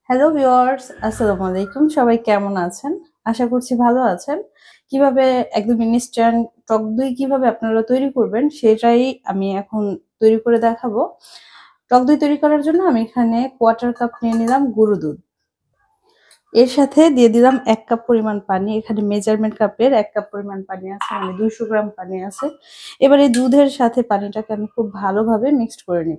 Hello viewers, আসসালামু আলাইকুম। সবাই কেমন আছেন? আশা করছি ভালো আছেন। কিভাবে একদম ইনস্ট্যান্ট টক দই কিভাবে আপনারা তৈরি করবেন সেটাই আমি এখন তৈরি করে দেখাবো। টক দই তৈরি করার জন্য আমি এখানে 1/4 কাপ নিয়ে নিলাম গুঁড়ো দুধ। এর সাথে দিয়ে দিলাম ১ কাপ পরিমাণ পানি। এখানে মেজারমেন্ট কাপের ১ কাপ পরিমাণ পানি আছে, মানে ২০০ গ্রাম পানি আছে। এবার এই দুধের সাথে পানিটাকে আমি খুব ভালোভাবে মিক্সড করে নিব।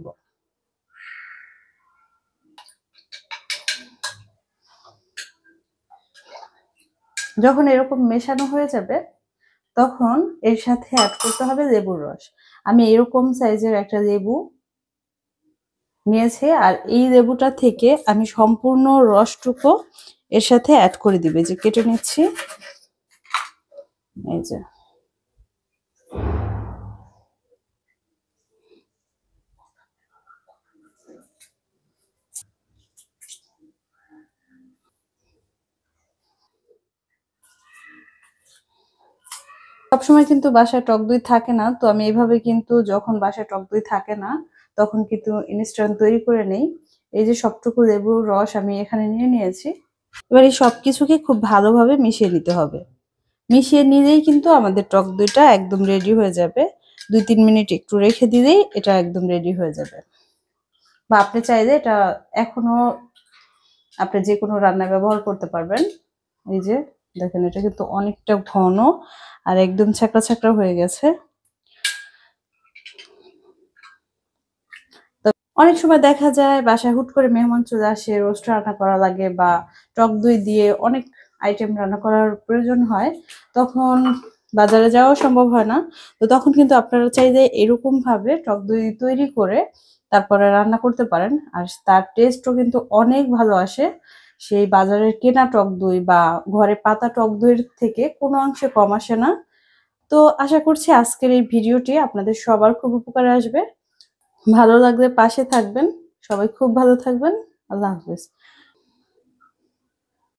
যখন এরকম মেশানো হয়ে যাবে তখন এর সাথে অ্যাড করতে হবে লেবুর রস। আমি এরকম সাইজের একটা লেবু নিয়েছি, আর এই লেবুটা থেকে আমি সম্পূর্ণ রসটুকু এর সাথে অ্যাড করে দিবে, যে কেটে নিচ্ছি। এই যে সবসময় কিন্তু বাসায় টক দই থাকে না, তো আমি এইভাবে কিন্তু যখন বাসায় টক দই থাকে না তখন কিন্তু ইনস্ট্যান্ট তৈরি করে নেই। এই যে সবটুকু লেবুর রস আমি এখানে নিয়ে নিয়েছি। এবার এই সবকিছুকে খুব ভালোভাবে মিশিয়ে নিতে হবে। মিশিয়ে নিলেই কিন্তু আমাদের টক দইটা একদম রেডি হয়ে যাবে। ২-৩ মিনিট একটু রেখে দিলেই এটা একদম রেডি হয়ে যাবে। বা আপনি চাইলে এটা এখনো আপনি যেকোনো রান্নায় ব্যবহার করতে পারবেন। এই যে দেখেন, এটা কিন্তু অনেকটা ঘন আর একদম ছ্যাঁকড়া, ছ্যাঁকড়া হয়ে গেছে। তো অনেক সময় দেখা যায় বাসায় হুট করে মেহমান চলে আসে, রোস্ট রান্না করা লাগে বা টক দই দিয়ে অনেক আইটেম রান্না করার প্রয়োজন হয়। তখন বাজারে যাওয়া সম্ভব হয় না। তো তখন কিন্তু আপনারা চাইলে এরকমভাবে টক দই তৈরি করে তারপরে রান্না করতে পারেন। আর তার টেস্টও কিন্তু অনেক ভালো আসে। সেই বাজারের কেনা টক দই বা ঘরে পাতা টক দইয়ের থেকে কোনো অংশে কম আসে না। তো আশা করছি আজকের এই ভিডিওটি আপনাদের সবার খুব উপকারে আসবে। ভালো লাগলে পাশে থাকবেন। সবাই খুব ভালো থাকবেন। আল্লাহ হাফেজ।